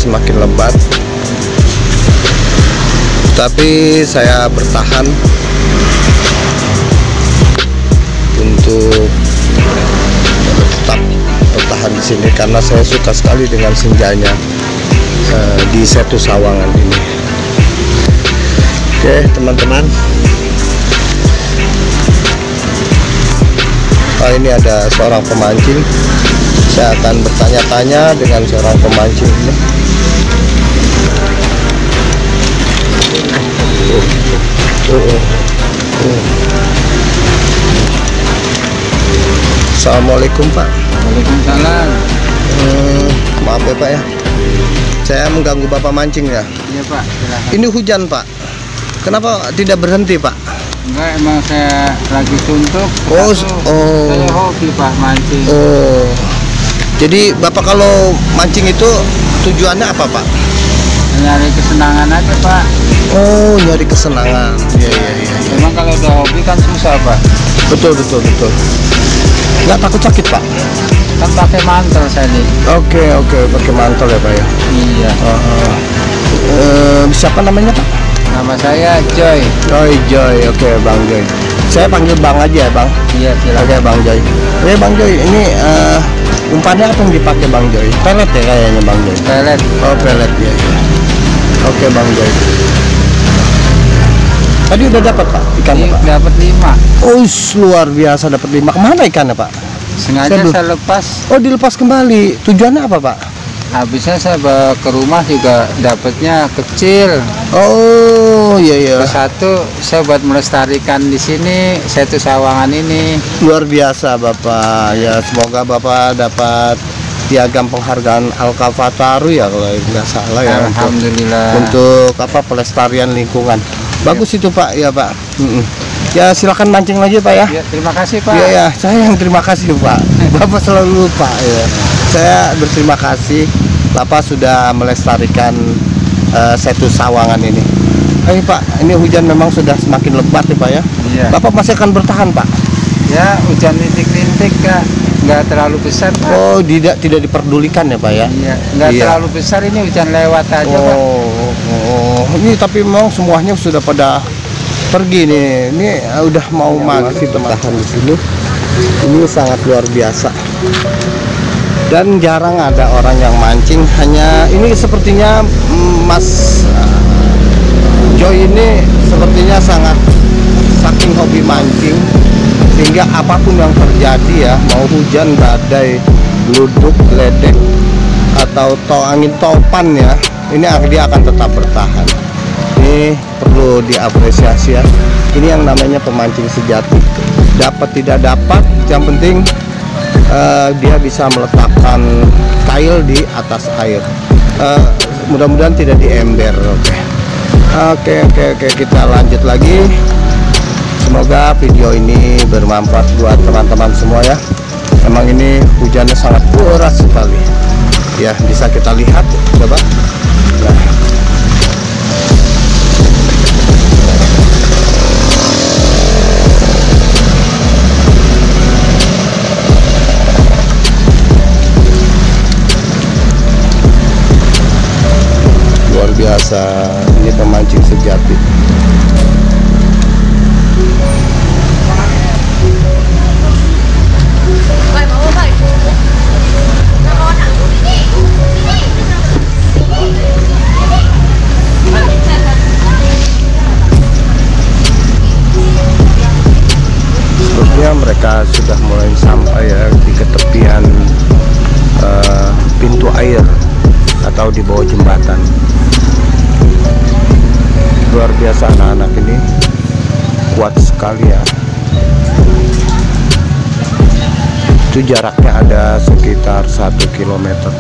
semakin lebat, tapi saya bertahan untuk tetap bertahan di sini karena saya suka sekali dengan senjanya di Setu Sawangan ini. Oke teman-teman, ini ada seorang pemancing. Saya akan bertanya-tanya dengan seorang pemancing ini. Assalamualaikum Pak. Waalaikumsalam. Maaf ya Pak ya, saya mengganggu Bapak mancing ya. Iya Pak, silahkan. Ini hujan Pak, kenapa tidak berhenti Pak? Enggak, emang saya lagi suntuk. Saya hobi Pak mancing. Oh, jadi Bapak kalau mancing itu tujuannya apa Pak? Nyari kesenangan aja Pak. Oh, nyari kesenangan. Iya. Emang kalau udah hobi kan susah Pak. Betul. Nggak takut sakit Pak? Kan pakai mantel saya nih. Oke, pakai mantel ya Pak ya. Iya. Siapa namanya Pak? Nama saya Joy. Joy. Oke, Bang Joy. Saya panggil Bang aja ya Bang. Iya, silakan. Oke, Bang Joy. Oke Bang Joy, ini umpannya apa yang dipakai Bang Joy? Pelet ya kayaknya Bang Joy. Pelet. Oh, pelet ya. Oke Bang Joy. Tadi udah dapat Pak ikannya Pak? Dapat 5. Oh, luar biasa, dapat 5. Kemana ikannya Pak? Sengaja saya lepas. Oh, dilepas kembali. Tujuannya apa Pak? Habisnya saya bawa ke rumah juga dapatnya kecil. Oh, iya. Satu saya buat melestarikan di sini Setu Sawangan ini. Luar biasa Bapak. Ya, semoga Bapak dapat piagam penghargaan Alkafataru ya kalau nggak salah ya. Alhamdulillah. Untuk pelestarian lingkungan. Bagus itu Pak ya Pak. Ya silakan mancing lagi Pak ya. Ya, terima kasih Pak. Iya, saya yang terima kasih Pak. Bapak selalu lupa ya. Saya berterima kasih Bapak sudah melestarikan Setu Sawangan ini. Ayo Pak, ini hujan memang sudah semakin lebat ya Pak ya. Iya. Bapak masih akan bertahan Pak? Ya, hujan rintik-rintik nggak terlalu besar Pak. Oh, tidak diperdulikan ya Pak ya? Iya, nggak terlalu besar, ini hujan lewat aja Pak. Ini tapi memang semuanya sudah pada pergi nih. Ini udah mau maghrib bertahan di sini. Ini sangat luar biasa. Dan jarang ada orang yang mancing. Hanya ini sepertinya Mas Joy ini sepertinya sangat saking hobi mancing sehingga apapun yang terjadi ya, mau hujan, badai, geluduk, geledek atau angin topan ya, ini dia akan tetap bertahan. Ini perlu diapresiasi ya. Ini yang namanya pemancing sejati. Dapat tidak dapat, yang penting dia bisa meletakkan kail di atas air. Mudah-mudahan tidak di ember. Oke, kita lanjut lagi. Semoga video ini bermanfaat buat teman-teman semua ya. Emang ini hujannya sangat deras sekali. Ya, bisa kita lihat coba. Nah. Luar biasa, ini pemancing sejati. Sepertinya mereka sudah mulai sampai ya di ketepian pintu air atau di bawah jembatan. Luar biasa, anak-anak ini kuat sekali ya. Itu jaraknya ada sekitar 1 kilometer.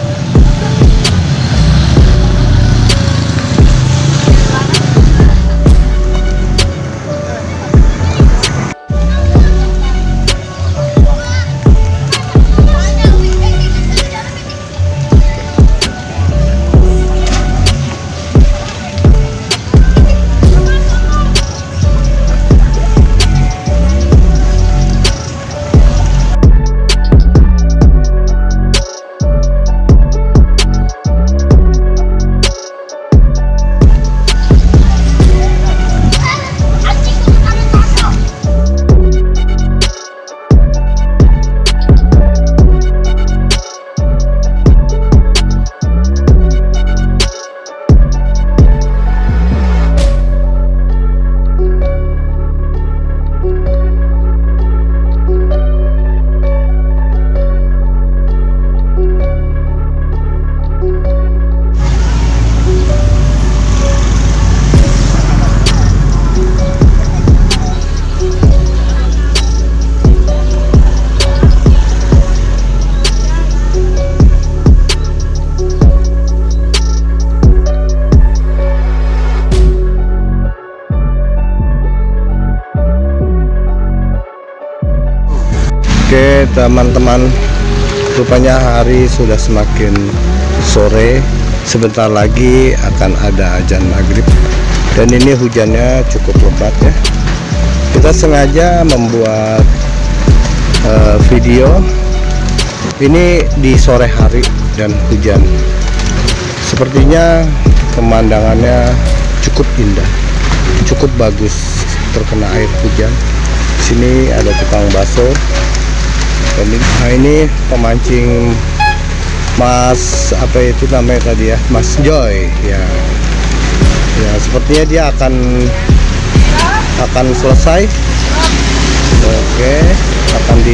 Oke teman-teman, rupanya hari sudah semakin sore. Sebentar lagi akan ada azan maghrib. Dan ini hujannya cukup lebat ya. Kita sengaja membuat video ini di sore hari dan hujan. Sepertinya pemandangannya cukup indah, cukup bagus terkena air hujan. Sini ada tukang bakso. Dan ini pemancing Mas apa itu namanya tadi ya, Mas Joy ya. Ya sepertinya dia akan selesai. Oke, akan